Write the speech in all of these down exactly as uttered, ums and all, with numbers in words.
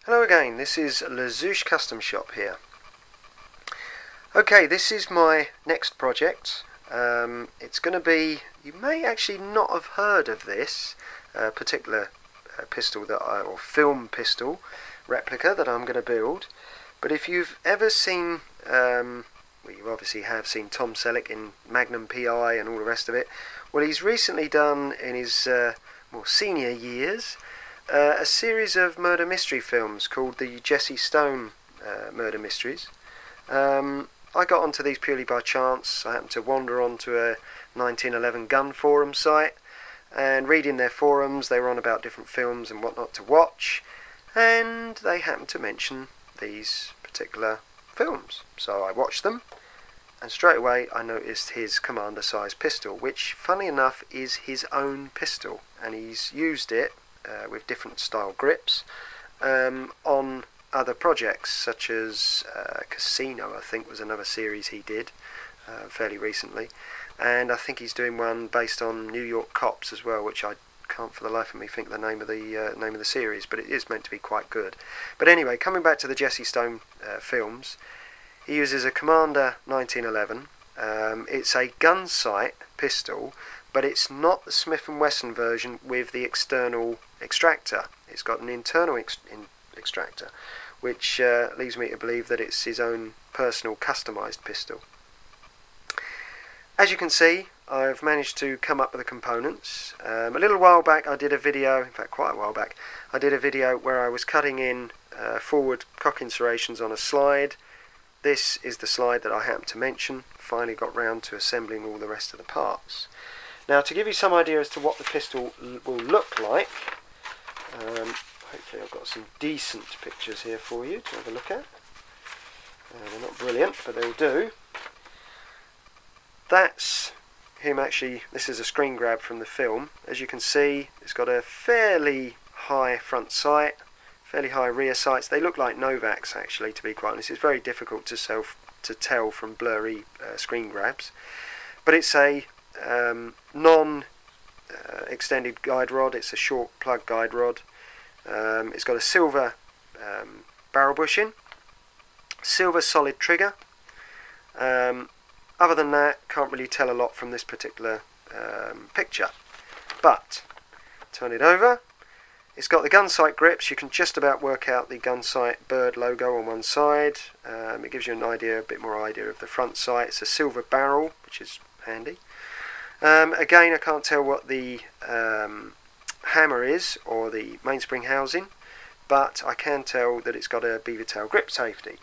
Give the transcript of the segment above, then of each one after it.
Hello again, this is LaZouche Custom shop here. Okay, this is my next project. Um, it's going to be, you may actually not have heard of this uh, particular uh, pistol, that I, or film pistol replica that I'm going to build. But if you've ever seen, um, well, you obviously have seen Tom Selleck in Magnum P I and all the rest of it. Well, he's recently done in his uh, more senior years Uh, a series of murder mystery films called the Jesse Stone uh, Murder Mysteries. Um, I got onto these purely by chance. I happened to wander onto a nineteen eleven gun forum site and reading their forums. They were on about different films and what not to watch, and they happened to mention these particular films. So I watched them, and straight away I noticed his Commander size pistol, which funny enough is his own pistol, and he's used it Uh, with different style grips um, on other projects, such as uh, Casino, I think was another series he did uh, fairly recently, and I think he's doing one based on New York cops as well, which I can't for the life of me think the name of the uh, name of the series, but it is meant to be quite good. But anyway, coming back to the Jesse Stone uh, films, he uses a Commander nineteen eleven. Um, it's a Gunsite pistol, but it's not the Smith and Wesson version with the external extractor. It's got an internal ex in extractor, which uh, leads me to believe that it's his own personal customised pistol. As you can see, I've managed to come up with the components. Um, a little while back I did a video, in fact quite a while back, I did a video where I was cutting in uh, forward cocking serrations on a slide. This is the slide that I happened to mention. Finally got round to assembling all the rest of the parts. Now, to give you some idea as to what the pistol will look like, um, hopefully I've got some decent pictures here for you to have a look at. Uh, they're not brilliant, but they'll do. That's him actually. This is a screen grab from the film. As you can see, it's got a fairly high front sight, fairly high rear sights. They look like Novaks, actually, to be quite honest. It's very difficult to, self, to tell from blurry uh, screen grabs. But it's a Um, non uh, extended guide rod. It's a short plug guide rod. Um, it's got a silver um, barrel bushing, silver solid trigger. Um, other than that, can't really tell a lot from this particular um, picture. But turn it over. It's got the Gunsite grips. You can just about work out the Gunsite bird logo on one side. Um, it gives you an idea, a bit more idea of the front sight. It's a silver barrel, which is handy. Um, again, I can't tell what the um, hammer is or the mainspring housing, but I can tell that it's got a beaver tail grip safety.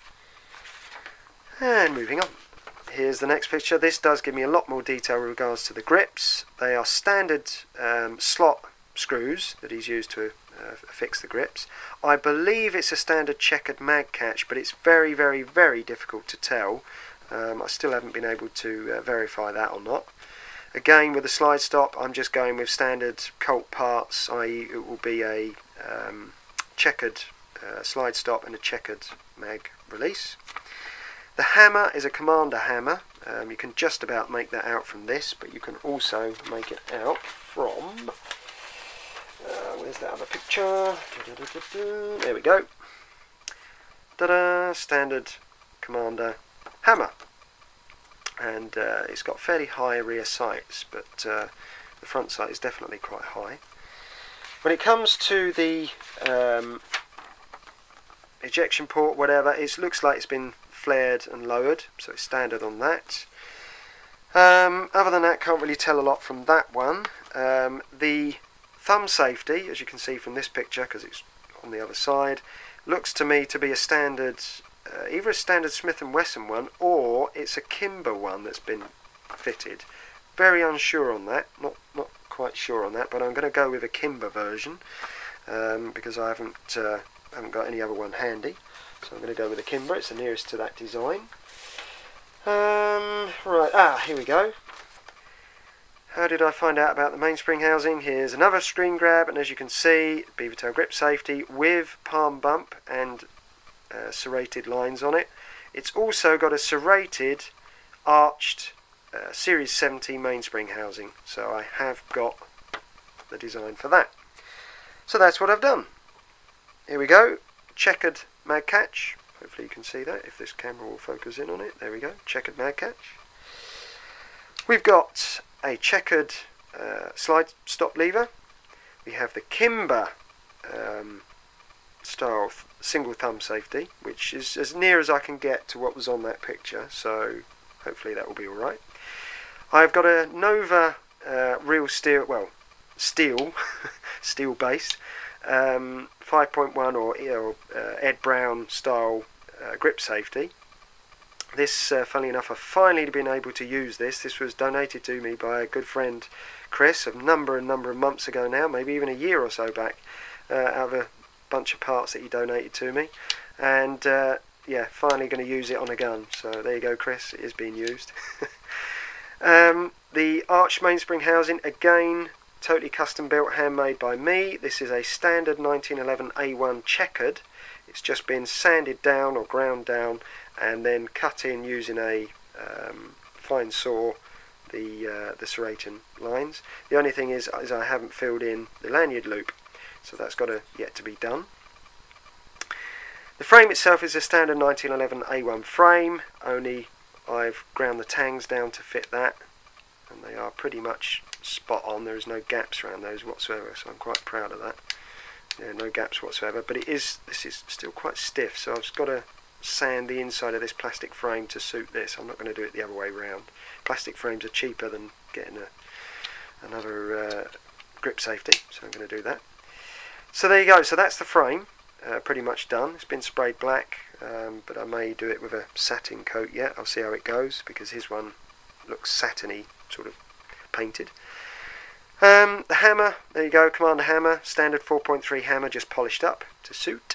And moving on, here's the next picture. This does give me a lot more detail with regards to the grips. They are standard um, slot screws that he's used to uh, fix the grips. I believe it's a standard checkered mag catch, but it's very, very, very difficult to tell. Um, I still haven't been able to uh, verify that or not. Again, with the slide stop, I'm just going with standard Colt parts, that is it will be a um, checkered uh, slide stop and a checkered mag release. The hammer is a Commander hammer. Um, you can just about make that out from this, but you can also make it out from, uh, where's that other picture? There we go. Ta-da! Standard Commander hammer. And uh, it's got fairly high rear sights, but uh, the front sight is definitely quite high. When it comes to the um, ejection port, whatever, it looks like it's been flared and lowered, so it's standard on that. Um, other than that, can't really tell a lot from that one. Um, the thumb safety, as you can see from this picture, because it's on the other side, looks to me to be a standard Uh, either a standard Smith and Wesson one, or it's a Kimber one that's been fitted. Very unsure on that, not not quite sure on that, but I'm going to go with a Kimber version um, because I haven't uh, haven't got any other one handy. So I'm going to go with a Kimber. It's the nearest to that design. Um, right, ah, here we go. How did I find out about the mainspring housing? Here's another screen grab, and as you can see, beaver tail grip safety with palm bump and Uh, serrated lines on it. It's also got a serrated arched uh, Series seventy mainspring housing, so I have got the design for that. So that's what I've done. Here we go. checkered mag catch. Hopefully you can see that if this camera will focus in on it. There we go, checkered mag catch. We've got a checkered uh, slide stop lever. We have the Kimber um, style th single thumb safety, which is as near as I can get to what was on that picture, so hopefully that will be alright. I've got a Nova uh, real steel, well, steel, steel based, um, five point one or, or uh, Ed Brown style uh, grip safety. This, uh, funnily enough, I've finally been able to use this. This was donated to me by a good friend, Chris, a number and number of months ago now, maybe even a year or so back, uh, out of a bunch of parts that he donated to me. And uh, yeah, finally going to use it on a gun. So there you go, Chris, it is being used. um, the arch mainspring housing, again, totally custom built, handmade by me. This is a standard nineteen eleven A one checkered. It's just been sanded down or ground down and then cut in using a um, fine saw the uh, the serration lines. The only thing is, is I haven't filled in the lanyard loop, so that's got to yet to be done. The frame itself is a standard nineteen eleven A one frame, only I've ground the tangs down to fit that, and they are pretty much spot on. There is no gaps around those whatsoever, so I'm quite proud of that. Yeah, no gaps whatsoever, but it is, this is still quite stiff, so I've just got to sand the inside of this plastic frame to suit this. I'm not going to do it the other way round. Plastic frames are cheaper than getting a, another uh, grip safety, so I'm going to do that. So there you go, so that's the frame, uh, pretty much done. It's been sprayed black, um, but I may do it with a satin coat yet. I'll see how it goes, because his one looks satiny, sort of painted. Um, the hammer, there you go, Commander hammer, standard four point three hammer, just polished up to suit.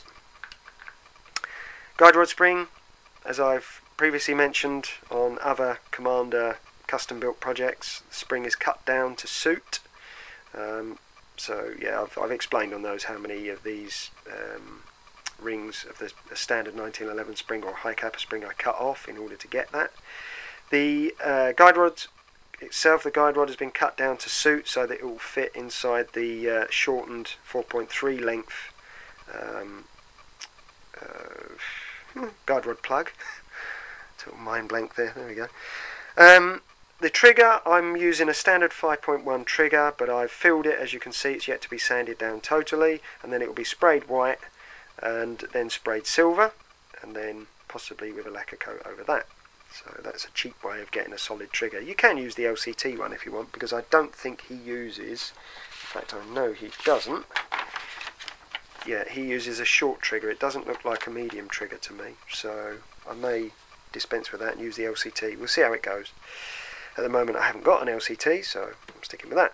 Guide rod spring, as I've previously mentioned on other Commander custom built projects, the spring is cut down to suit. Um, so yeah, I've, I've explained on those how many of these um, rings of the, the standard nineteen eleven spring or high kappa spring I cut off in order to get that. The uh, guide rod itself, the guide rod has been cut down to suit so that it will fit inside the uh, shortened four point three length um, uh, guide rod plug. Total mind blank there, there we go. Um, the trigger, I'm using a standard five point one trigger, but I've filled it, as you can see. It's yet to be sanded down totally, and then it will be sprayed white and then sprayed silver, and then possibly with a lacquer coat over that. So that's a cheap way of getting a solid trigger. You can use the L C T one if you want, because I don't think he uses, in fact I know he doesn't, yeah, he uses a short trigger. It doesn't look like a medium trigger to me, so I may dispense with that and use the L C T. We'll see how it goes. At the moment I haven't got an L C T, so I'm sticking with that.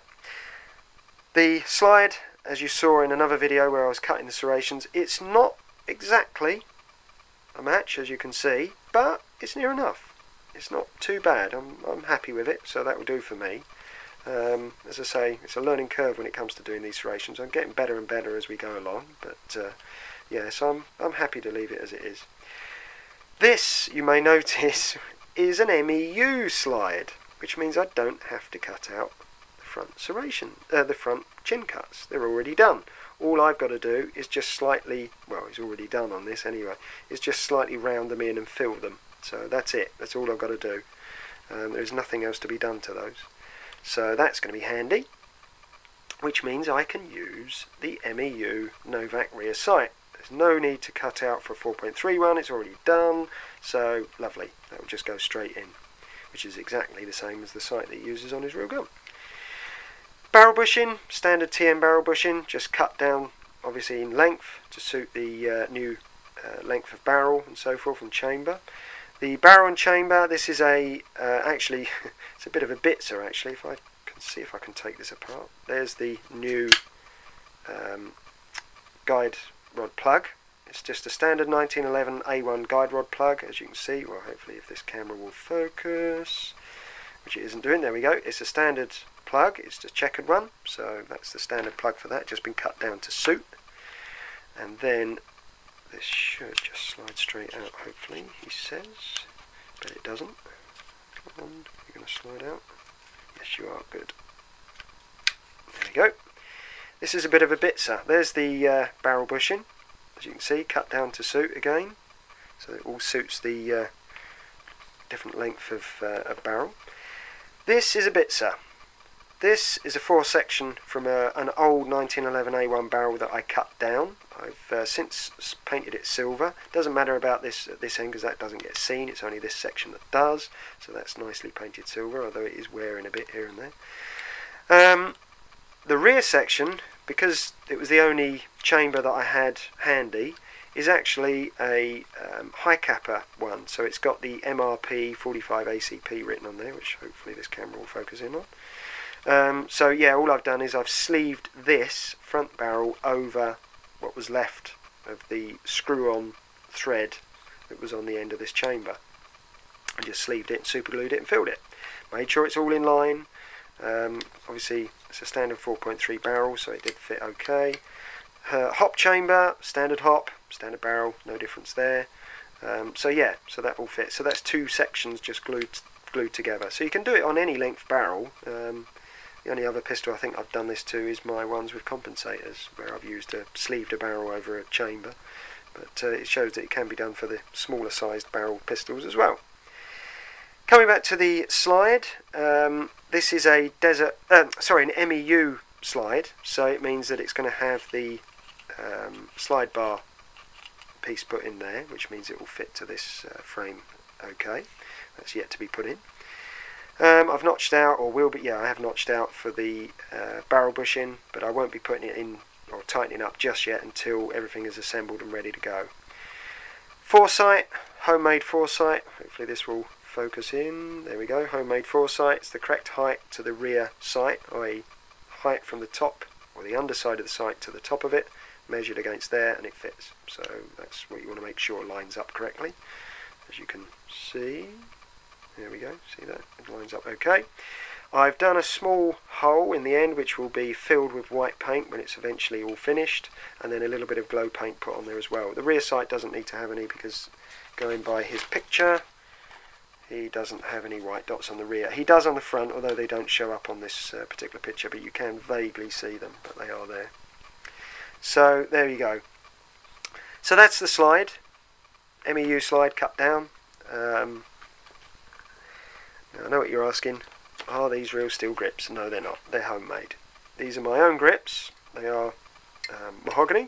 The slide, as you saw in another video where I was cutting the serrations, it's not exactly a match, as you can see, but it's near enough. It's not too bad. I'm, I'm happy with it, so that will do for me. Um, as I say, it's a learning curve when it comes to doing these serrations. I'm getting better and better as we go along, but uh, yeah, so I'm, I'm happy to leave it as it is. This, you may notice, is an M E U slide, which means I don't have to cut out the front serration, uh, the front chin cuts. They're already done. All I've got to do is just slightly, well, it's already done on this anyway, is just slightly round them in and fill them. So that's it, that's all I've got to do. Um, there's nothing else to be done to those. So that's going to be handy, which means I can use the M E U Novak rear sight. There's no need to cut out for a four point three one, it's already done, so lovely, that will just go straight in, which is exactly the same as the sight that he uses on his real gun. Barrel bushing, standard T M barrel bushing, just cut down obviously in length to suit the uh, new uh, length of barrel and so forth and chamber. The barrel and chamber, this is a, uh, actually, it's a bit of a bitzer actually, if I can see if I can take this apart. There's the new um, guide rod plug. It's just a standard nineteen eleven A one guide rod plug, as you can see. Well, hopefully if this camera will focus, which it isn't doing, there we go. It's a standard plug, it's a checkered one, so that's the standard plug for that, just been cut down to suit. And then this should just slide straight out, hopefully, he says, but it doesn't. Come on, you're going to slide out. Yes, you are, good. There we go. This is a bit of a bitzer. There's the uh, barrel bushing, as you can see, cut down to suit again, so it all suits the uh, different length of, uh, of barrel. This is a Bitzer. This is a four section from a, an old nineteen eleven A one barrel that I cut down. I've uh, since painted it silver. Doesn't matter about this at this end because that doesn't get seen, it's only this section that does, so that's nicely painted silver, although it is wearing a bit here and there. Um, the rear section, because it was the only chamber that I had handy, is actually a um, high capper one, so it's got the M R P forty-five A C P written on there, which hopefully this camera will focus in on. Um, so yeah, all I've done is I've sleeved this front barrel over what was left of the screw-on thread that was on the end of this chamber. I just sleeved it and superglued it and filled it. Made sure it's all in line. Um, obviously it's a standard four point three barrel, so it did fit okay. Uh, hop chamber, standard hop, standard barrel, no difference there. Um, so yeah, so that all fits. So that's two sections just glued glued together. So you can do it on any length barrel. Um, The only other pistol I think I've done this to is my ones with compensators, where I've used a sleeved a barrel over a chamber, but uh, it shows that it can be done for the smaller sized barrel pistols as well. Coming back to the slide, um, this is a desert, uh, sorry, an M E U slide, so it means that it's going to have the um, slide bar piece put in there, which means it will fit to this uh, frame okay. That's yet to be put in. Um, I've notched out, or will be, yeah, I have notched out for the uh, barrel bushing, but I won't be putting it in or tightening up just yet until everything is assembled and ready to go. Foresight, homemade foresight, hopefully this will focus in, there we go, homemade foresight. It's the correct height to the rear sight, that is height from the top, or the underside of the sight to the top of it, measured against there, and it fits. So that's what you want to make sure lines up correctly, as you can see. There we go, see that? It lines up okay. I've done a small hole in the end which will be filled with white paint when it's eventually all finished, and then a little bit of glow paint put on there as well. The rear sight doesn't need to have any because, going by his picture, he doesn't have any white dots on the rear. He does on the front, although they don't show up on this uh, particular picture, but you can vaguely see them, but they are there. So there you go. So that's the slide, M E U slide cut down. Um, Now, I know what you're asking, are these real steel grips? No, they're not, they're homemade. These are my own grips, they are um, mahogany.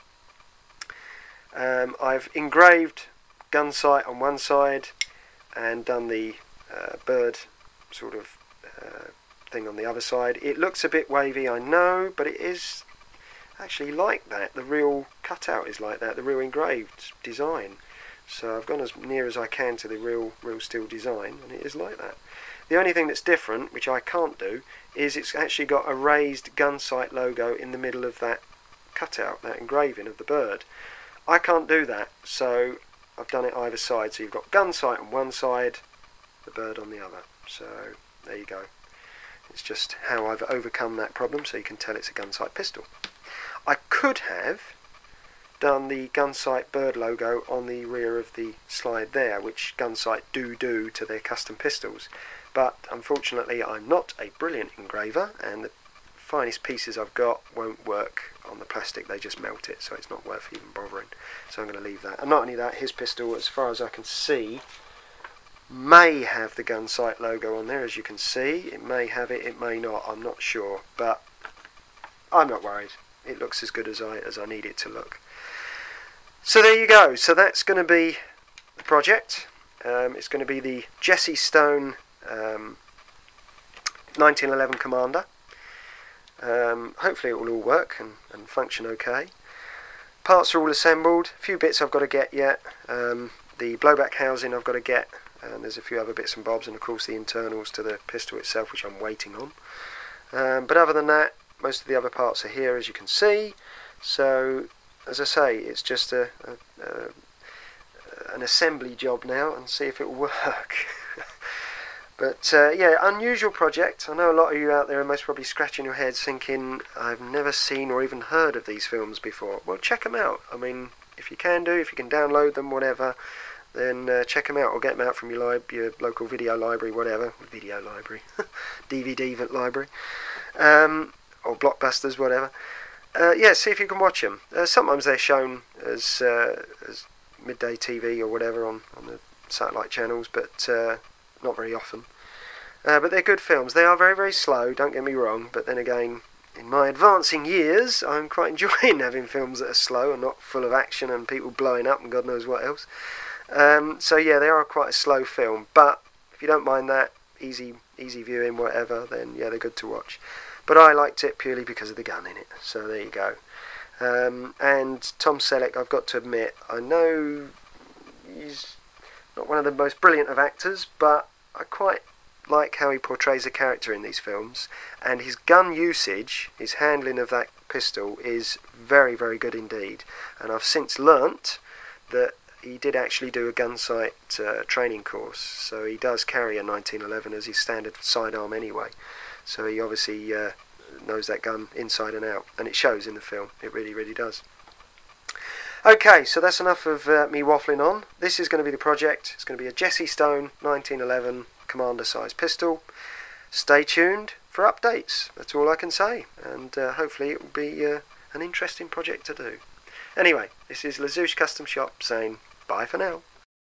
Um, I've engraved Gunsite on one side and done the uh, bird sort of uh, thing on the other side. It looks a bit wavy, I know, but it is actually like that. The real cutout is like that, the real engraved design. So I've gone as near as I can to the real real steel design, and it is like that. The only thing that's different, which I can't do, is it's actually got a raised Gunsite logo in the middle of that cutout, that engraving of the bird. I can't do that, so I've done it either side. So you've got Gunsite on one side, the bird on the other. So there you go. It's just how I've overcome that problem, so you can tell it's a Gunsite pistol. I could have done the Gunsite bird logo on the rear of the slide there, which Gunsite do do to their custom pistols, but unfortunately I'm not a brilliant engraver, and the finest pieces I've got won't work on the plastic, they just melt it, so it's not worth even bothering, so I'm going to leave that. And not only that, his pistol, as far as I can see, may have the Gunsite logo on there, as you can see. It may have it, it may not, I'm not sure, but I'm not worried. It looks as good as I, as I need it to look. So there you go, so that's going to be the project. Um, it's going to be the Jesse Stone um, nineteen eleven Commander. Um, hopefully it will all work and, and function okay. Parts are all assembled, a few bits I've got to get yet. Um, the blowback housing I've got to get, and there's a few other bits and bobs, and of course the internals to the pistol itself, which I'm waiting on. Um, but other than that, most of the other parts are here, as you can see. So as I say, it's just a, a, a an assembly job now, and see if it will work. But uh, yeah, unusual project. I know a lot of you out there are most probably scratching your heads thinking, I've never seen or even heard of these films before. Well, check them out. I mean, if you can do, if you can download them, whatever, then uh, check them out, or get them out from your, li your local video library, whatever. Video library. D V D library. Um, or Blockbusters, whatever. uh, yeah, see if you can watch them. Uh, sometimes they're shown as uh, as midday T V or whatever on, on the satellite channels, but uh, not very often. Uh, but they're good films. They are very, very slow, don't get me wrong, but then again, in my advancing years, I'm quite enjoying having films that are slow and not full of action and people blowing up and God knows what else. Um, so yeah, they are quite a slow film, but if you don't mind that, easy easy viewing, whatever, then yeah, they're good to watch. But I liked it purely because of the gun in it, so there you go. Um, and Tom Selleck, I've got to admit, I know he's not one of the most brilliant of actors, but I quite like how he portrays a character in these films, and his gun usage, his handling of that pistol is very, very good indeed. And I've since learnt that he did actually do a Gunsite uh, training course, so he does carry a nineteen eleven as his standard sidearm anyway. So he obviously uh, knows that gun inside and out, and it shows in the film. It really, really does. Okay, so that's enough of uh, me waffling on. This is going to be the project. It's going to be a Jesse Stone nineteen eleven Commander size pistol. Stay tuned for updates. That's all I can say, and uh, hopefully it will be uh, an interesting project to do. Anyway, this is LaZouche Custom Shop saying bye for now.